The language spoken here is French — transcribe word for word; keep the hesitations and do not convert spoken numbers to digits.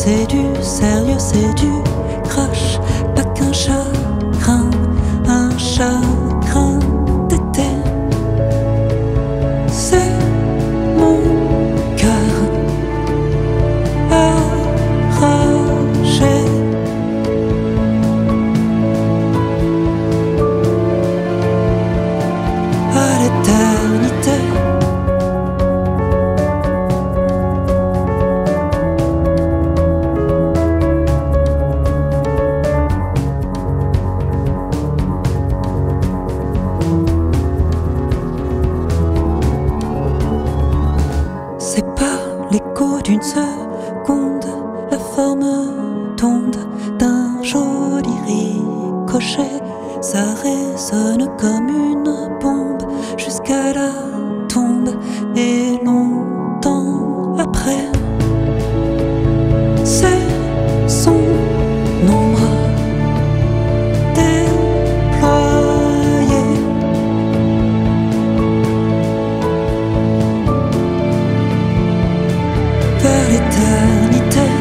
c'est du sérieux, c'est du crash, pas qu'un chagrin, un chagrin d'été. C'est mon cœur arraché. À l'éternité. C'est pas l'écho d'une seconde, la forme d'onde d'un joli ricochet. Ça résonne comme une bombe jusqu'à la tombe et longtemps après. C'est son ombre déployée. Vers l'éternité.